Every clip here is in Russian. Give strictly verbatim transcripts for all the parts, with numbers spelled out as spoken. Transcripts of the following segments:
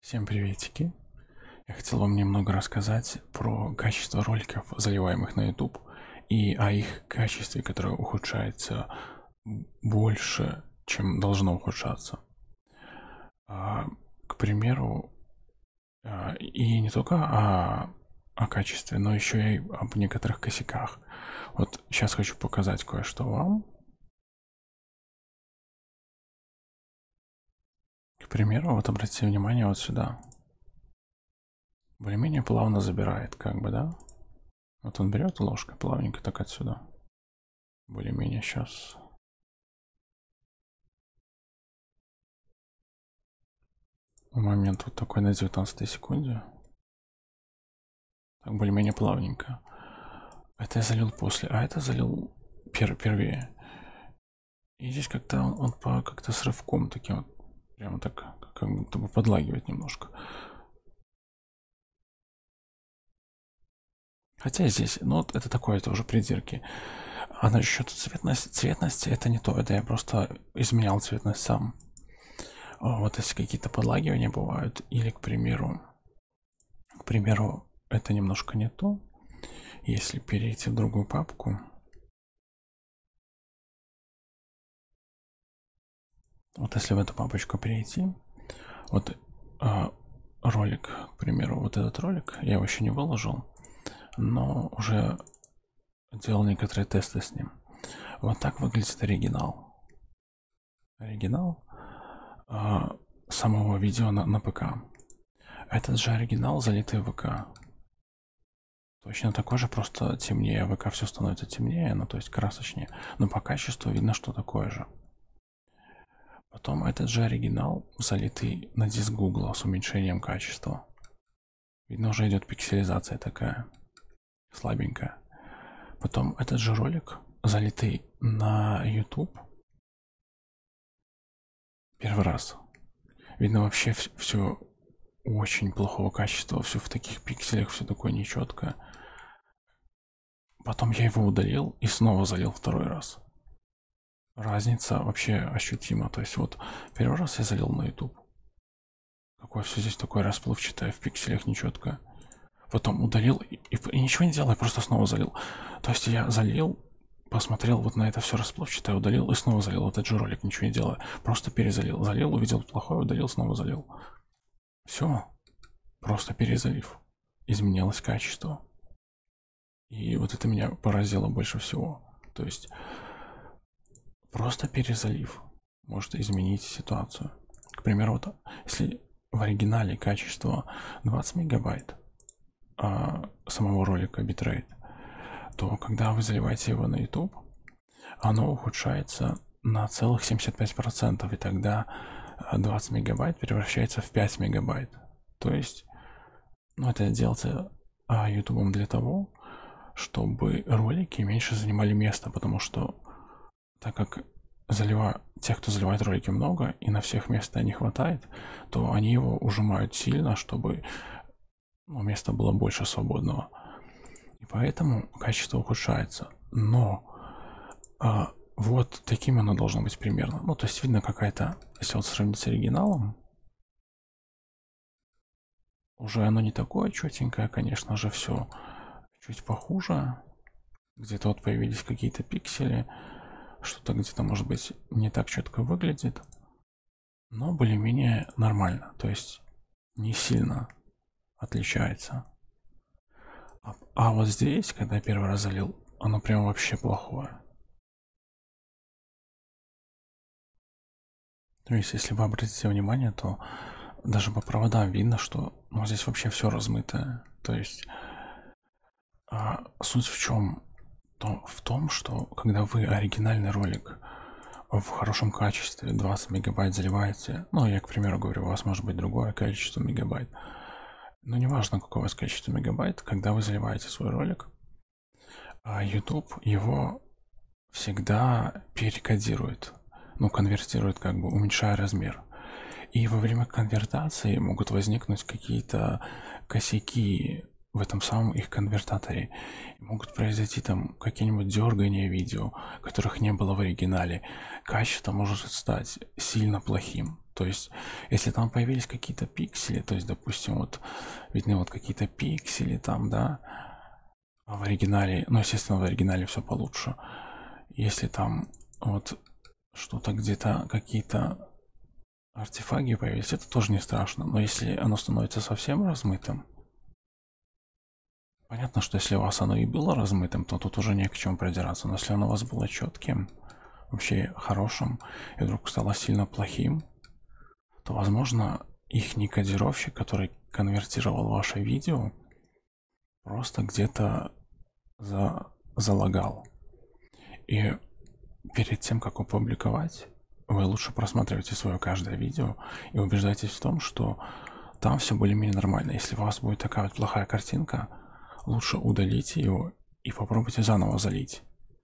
Всем приветики! Я хотел вам немного рассказать про качество роликов, заливаемых на YouTube, и о их качестве, которое ухудшается больше, чем должно ухудшаться. А, к примеру, а, и не только о, о качестве, но еще и об некоторых косяках. Вот сейчас хочу показать кое-что вам. К примеру, вот обратите внимание вот сюда. Более-менее плавно забирает, как бы, да? Вот он берет ложкой плавненько так отсюда. Более-менее сейчас. Момент вот такой на девятнадцатой секунде. Так, более-менее плавненько. Это я залил после, а это залил пер первее. И здесь как-то он, он по как-то с рывком таким вот, прямо так, как будто бы подлагивает немножко. Хотя здесь, ну вот это такое, это уже придирки. А насчет цветности, цветности это не то, это я просто изменял цветность сам. Вот если какие-то подлагивания бывают, или, к примеру, к примеру, это немножко не то. Если перейти в другую папку, вот если в эту папочку перейти, вот э, ролик, к примеру, вот этот ролик, я его еще не выложил, но уже делал некоторые тесты с ним. Вот так выглядит оригинал. Оригинал э, самого видео на, на ПК. Этот же оригинал, залитый в ВК. Точно такой же, просто темнее. В ВК все становится темнее, ну то есть красочнее. Но по качеству видно, что такое же. Потом этот же оригинал, залитый на диск Google с уменьшением качества. Видно, уже идет пикселизация такая, слабенькая. Потом этот же ролик, залитый на YouTube. Первый раз. Видно вообще все очень плохого качества, все в таких пикселях, все такое нечеткое. Потом я его удалил и снова залил второй раз. Разница вообще ощутима. То есть вот первый раз я залил на YouTube. Какое все здесь такое расплывчатое, в пикселях нечетко. Потом удалил и, и, и ничего не делал, я просто снова залил. То есть я залил, посмотрел вот на это все расплывчатое, удалил и снова залил этот же ролик, ничего не делая. Просто перезалил. Залил, увидел плохое, удалил, снова залил. Все. Просто перезалив. Изменилось качество. И вот это меня поразило больше всего. То есть просто перезалив может изменить ситуацию. К примеру, вот если в оригинале качество двадцать мегабайт а, самого ролика битрейт, то когда вы заливаете его на YouTube, оно ухудшается на целых семьдесят пять процентов, и тогда двадцать мегабайт превращается в пять мегабайт. То есть, ну, это делается YouTube для того, чтобы ролики меньше занимали место, потому что так как залива... тех, кто заливает ролики много, и на всех места не хватает, то они его ужимают сильно, чтобы ну, места было больше свободного. И поэтому качество ухудшается. Но а, вот таким оно должно быть примерно. Ну, то есть видно какая-то, если вот сравнить с оригиналом, уже оно не такое четенькое, конечно же, все чуть похуже. Где-то вот появились какие-то пиксели, что-то где-то, может быть, не так четко выглядит, но более-менее нормально, то есть не сильно отличается. А, а вот здесь, когда я первый раз залил, оно прям вообще плохое. То есть, если вы обратите внимание, то даже по проводам видно, что ну, здесь вообще все размытое. То есть а, суть в чем? То в том, что когда вы оригинальный ролик в хорошем качестве двадцать мегабайт заливаете, ну я, к примеру, говорю, у вас может быть другое количество мегабайт, но неважно, какое у вас количество мегабайт, когда вы заливаете свой ролик, а YouTube его всегда перекодирует, ну конвертирует, как бы уменьшая размер. И во время конвертации могут возникнуть какие-то косяки в этом самом их конвертаторе. И могут произойти там какие-нибудь дергания видео, которых не было в оригинале. Качество может стать сильно плохим. То есть, если там появились какие-то пиксели, то есть, допустим, вот видны вот какие-то пиксели там, да, а в оригинале, ну, естественно, в оригинале все получше. Если там вот что-то где-то, какие-то артефакты появились, это тоже не страшно. Но если оно становится совсем размытым, понятно, что если у вас оно и было размытым, то тут уже не к чему придираться. Но если оно у вас было четким, вообще хорошим, и вдруг стало сильно плохим, то, возможно, их кодировщик, который конвертировал ваше видео, просто где-то за... залагал. И перед тем, как опубликовать, вы лучше просматривайте свое каждое видео и убеждайтесь в том, что там все более-менее нормально. Если у вас будет такая вот плохая картинка, лучше удалите ее и попробуйте заново залить.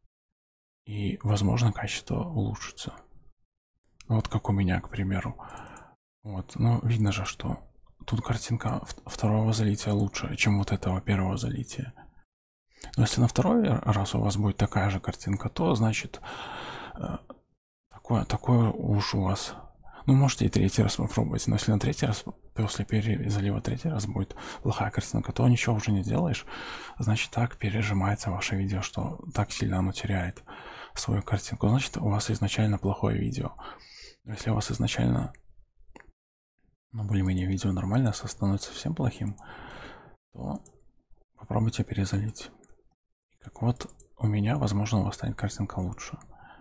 И, возможно, качество улучшится. Вот как у меня, к примеру. Вот, ну, видно же, что тут картинка второго залития лучше, чем вот этого первого залития. Но если на второй раз у вас будет такая же картинка, то значит такое, такое уж у вас. Ну, можете и третий раз попробовать, но если на третий раз, после перезалива третий раз будет плохая картинка, то ничего уже не делаешь. Значит, так пережимается ваше видео, что так сильно оно теряет свою картинку. Значит, у вас изначально плохое видео. Если у вас изначально, ну, более-менее видео нормально, становится совсем плохим, то попробуйте перезалить. Как вот у меня, возможно, у вас станет картинка лучше.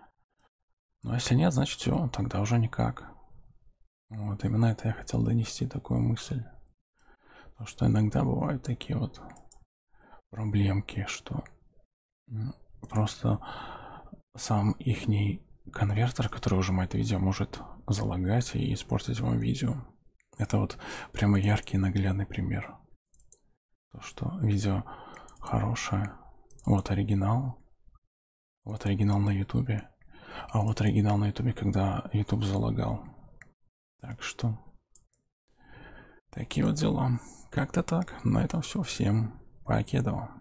Но если нет, значит все, тогда уже никак. Вот именно это я хотел донести, такую мысль. Потому что иногда бывают такие вот проблемки, что просто сам ихний конвертер, который ужимает видео, может залагать и испортить вам видео. Это вот прямо яркий наглядный пример. То, что видео хорошее. Вот оригинал. Вот оригинал на ютубе. А вот оригинал на ютубе, когда ютуб залагал. Так что такие вот дела. Как-то так. На этом все. Всем покедова.